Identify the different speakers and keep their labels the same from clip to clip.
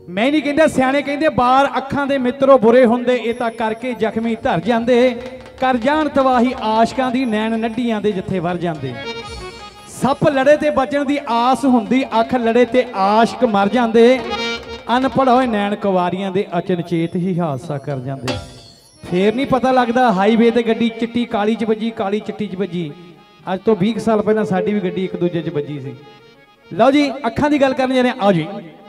Speaker 1: मैं नहीं कहता, सियाने कहते बार अखां दे मित्रों बुरे हुंदे, इह तां करके जख्मी धर जांदे, कर जाण तबाही आशकां दी, नैन नड्डियां दे जिथे वर जांदे। सप लड़े ते बचण दी आस हुंदी, अख लड़े ते आशक मर जांदे, अनपढ़ होए नैन कुवारियां दे अचनचेत ही हादसा कर जांदे। फिर नहीं पता लगता हाईवे ते गड्डी चिट्टी काली च वजी, काली चिट्टी च वजी। अज तो 20 साल पहला साडी भी गड्डी एक दूजे च वजी सी। लो जी अखां दी गल करन जा रहे, आओ जी।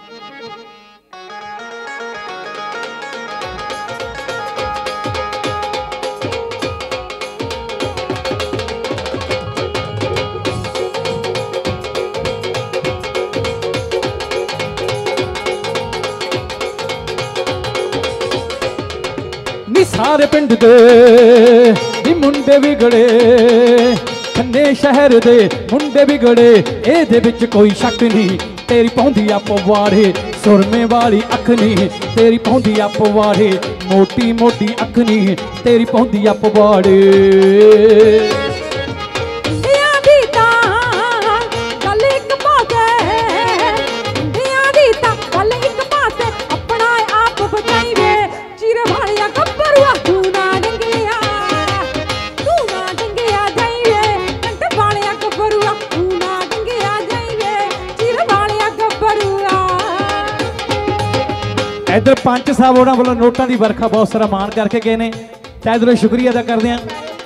Speaker 1: सारे पिंड दे नी मुंडे बिगड़े, खन्ने शहर दे मुंडे बिगड़े, एदे विच कोई शक नहीं, तेरी पौंदी आ पवाड़े, सुरमे वाली अख नहीं, तेरी पौंदी आ पवाड़े, मोटी मोटी अख नहीं, तेरी पौंदी आ पवाड़े। इधर पंच साहब उन्होंने वालों नोटा की वर्खा बहुत सारा मान करके गए हैं, तो इधरों शुक्रिया अदा करते हैं।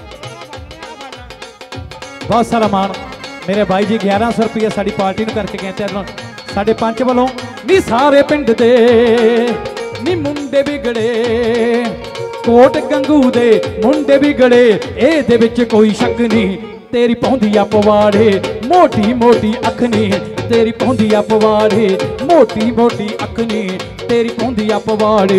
Speaker 1: बहुत सारा मान मेरे भाई जी 1100 रुपया साड़ी पार्टी में करके गए, इधरों साढ़े पंच वालों नी सारे पिंड दे नी मुंडे बिगड़े, कोट गंगू दे मुंडे बिगड़े, एदे विच कोई शक नहीं, तेरी पौंदी आ पवाड़े, मोटी मोटी अख नहीं, तेरी पौंदी आ पवाड़े, मोटी मोटी अख नहीं, तेरी पौंदी आ पवाड़े।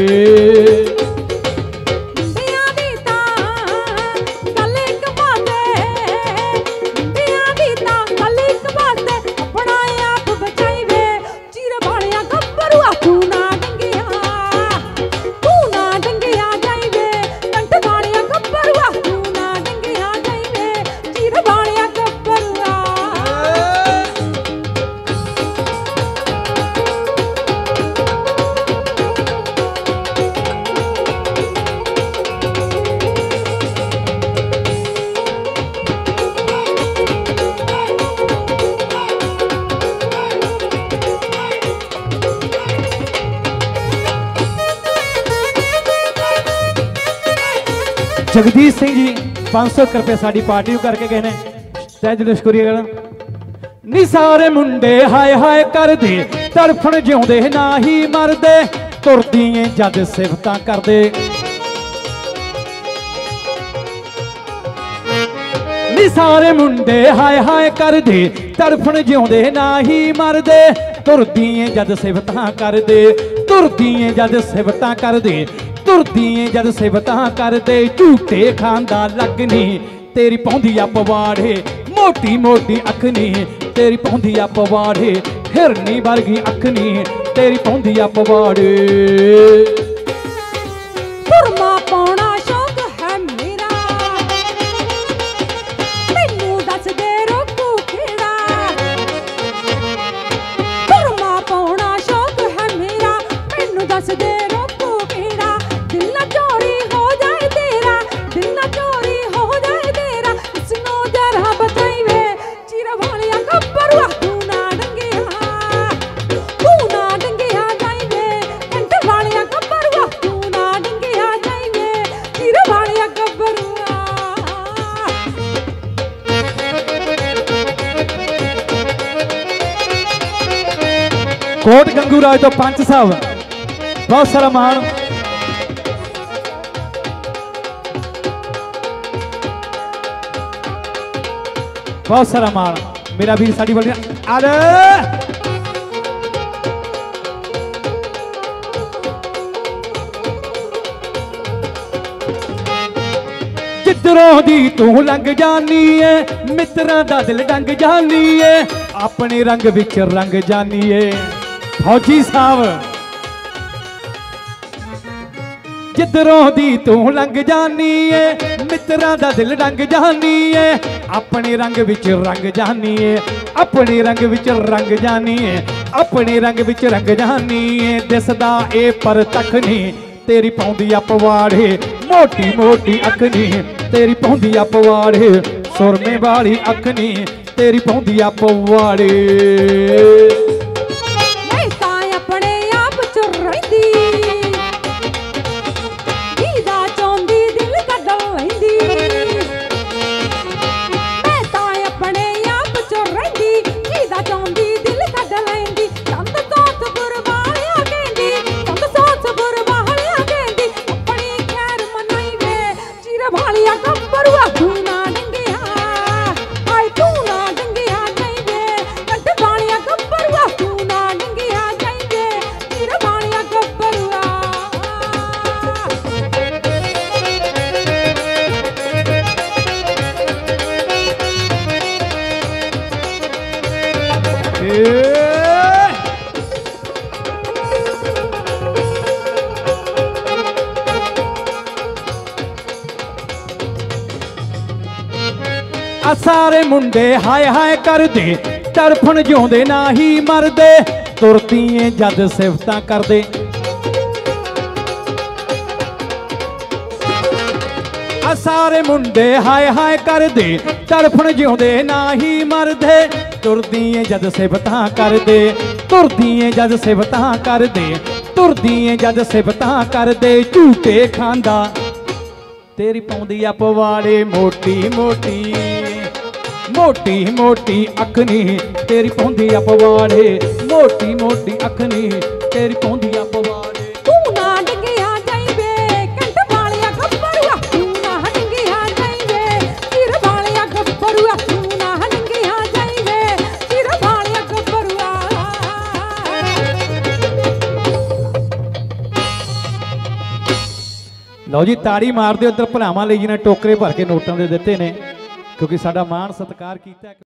Speaker 1: जगदीश सिंह जी 500 रुपये साड़ी पार्टी करके गए हैं, तय दिल शुक्रिया करा। नी सारे मुंडे हाय हाय कर दे, तड़फण जिउंदे ना ही मरदे, तुरदी जद सिफतां करदे। नी सारे मुंडे हाय हाय कर दे, तड़फण जिउंदे ना ही मरदे, तुरदी जद सिफतां करदे, तुरदी जद सिफतां करदे, तुरदी जद सिफतां करदे, झूठे खांदा लगनी, तेरी पौंदी आ पवाड़े, मोटी मोटी अख नहीं, तेरी पौंदी आ पवाड़े, हिरनी वर्गी अख नहीं, तेरी पौंदी आ पवाड़े।
Speaker 2: सुरमा पाउणा शौक है मेरा, मैनू दस दे रोकू केड़ा। सुरमा पाउणा शौक है मेरा, मैनू दस दे रोकू केड़ा। दिल ना चोरी हो जाए तेरा, दिल ना चोरी हो जाए तेरा, इसनो जरा बताई वे, चिरा वालिया गब्बरुआ तू ना डंगिया, तू ना डंगिया जाई वे, कंठ वालिया गब्बरुआ तू ना डंगिया जाई वे, चिरा वालिया गब्बरुआ।
Speaker 1: कोट गंगू राज तो पंच साहब बहुत सारा मान। बहुत सारा मान मेरा भी साड़ी बोल अरे जिधरों दी तू लंघ जानी है, मित्रां दा दिल डंग जानी है, अपने रंग विच रंग जानी है। फौजी साहब जिधरों दी तू लंघ जानी है, मित्रां दा दिल डंग जानी है, अपने रंग विच रंग जानी है, अपने रंग विच रंग जानी है, अपने रंग विच रंग जानी ए दिसदा ए पर तक नी तेरी पौंदी आ पवाड़े मोटी मोटी अख नी तेरी पौंदी आ पवाड़े सुरमे वाली अख नी तेरी पौंदी आ पवाड़े
Speaker 2: मैं तां अपने आप च रहिंदी जीदा चाहुंदी दिल कढ लैंदी मैं तां अपने आप च रहिंदी जीदा चाहुंदी दिल कढ लैंदी चंद सोच गुरवालिया कहंदी चंद सोच गुरवालिया कहंदी अपनी खैर मनाई वे चिर वालिया गब्बरुआ तू ना डंगिया हाय तू ना डंगिया जाइंदे कंठ वालिया गब्बरुआ तू ना डंगिया जाइंदे चिर वालिया गब्बरुआ
Speaker 1: सारे मुंडे हाय हाय करदे तड़फन जिउंदे ना ही मरदे तुरतीए जद सिफतां करदे सारे मुंडे हाय हाय करदे तड़फन जिउंदे ना ही मरदे तुरदीए जद सिफतां करदे तुरदीए जद सिफतां करदे तुरदीए जद सिफतां करदे झूठे खांदा तेरी पौंदी आ पवाड़े मोटी मोटी मोटी मोटी अख नी तेरी पौंदी आ पवाड़े मोटी मोटी अख नी तेरी पौंदी आ पवाड़े
Speaker 2: तू ना डंगिया जाइंदे कंठ वालिया गब्बरुआ तू ना डंगिया जाइंदे चिर वालिया गब्बरुआ तू ना डंगिया जाइंदे चिर वालिया गब्बरुआ
Speaker 1: ਲਓ ਜੀ ਤਾੜੀ ਮਾਰ ਦਿਓ। ਇੱਧਰ ਭਰਾਵਾਂ ਲਈ ਜਿਹਨੇ ਟੋਕਰੇ ਭਰ ਕੇ ਨੋਟਾਂ ਦੇ ਦਿੱਤੇ ਨੇ ਕਿਉਂਕਿ ਸਾਡਾ ਮਾਣ ਸਤਿਕਾਰ ਕੀਤਾ।